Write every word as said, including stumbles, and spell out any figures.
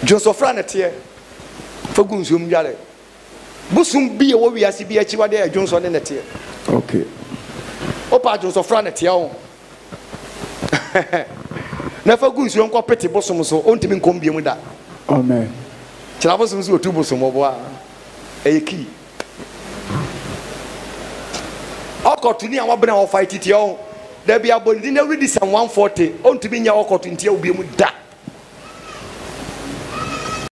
Josofra netie fagu nsuom dware busum bi e wo wiase bi achi wade e Johnson netie okay opa Josofra netie o na fagu nsuom ko pete busum so ontimi nkom biem da amen kira busum so otu busum obo a eyeki okotuni an wabena wo fight tie o da bia bondi na ready some one forty ontimi nya okotun tie obiem da